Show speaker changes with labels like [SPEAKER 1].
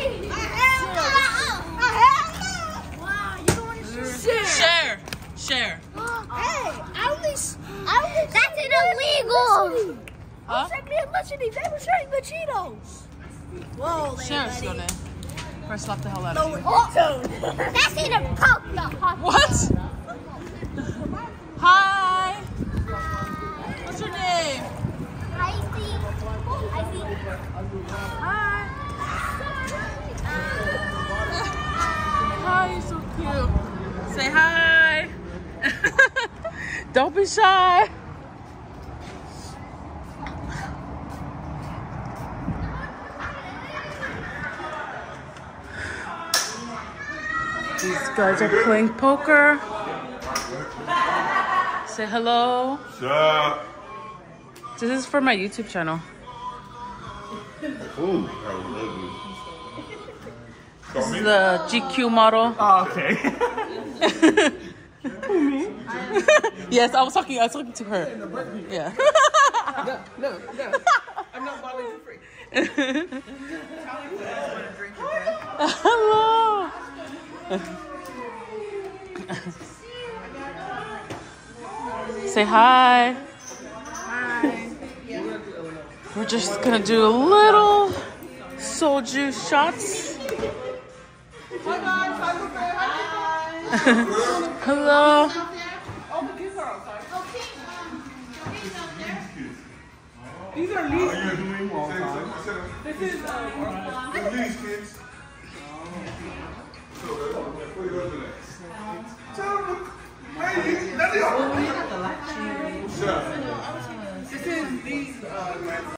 [SPEAKER 1] Share.
[SPEAKER 2] Hey, that's illegal.
[SPEAKER 1] Huh?
[SPEAKER 2] Send me a bunch of these. They were sharing the Cheetos. Whoa,
[SPEAKER 1] Share, Skone. Or slap the hell out of you.
[SPEAKER 2] That's in a poke.
[SPEAKER 1] What? Hi. What's your name?
[SPEAKER 2] Hi.
[SPEAKER 1] Hi, you're so cute. Say hi. Don't be shy. These guys are playing poker. Say hello.
[SPEAKER 3] Sup?
[SPEAKER 1] This is for my YouTube channel.
[SPEAKER 3] Ooh, that was ugly.
[SPEAKER 1] This is the GQ model.
[SPEAKER 4] Oh, okay. Me?
[SPEAKER 1] Yes, I was talking to her. Yeah.
[SPEAKER 4] No. I'm not bottling for free.
[SPEAKER 1] Hello. Say hi.
[SPEAKER 4] Hi.
[SPEAKER 1] We're just gonna do a little soju shots.
[SPEAKER 4] Hi guys. Hi.
[SPEAKER 1] Hello.
[SPEAKER 4] Oh, the kids are outside. These are leaves.
[SPEAKER 3] How you doing?
[SPEAKER 4] This is
[SPEAKER 3] These kids. So, what are you doing? Tell them. Hey, that's it.
[SPEAKER 4] This is these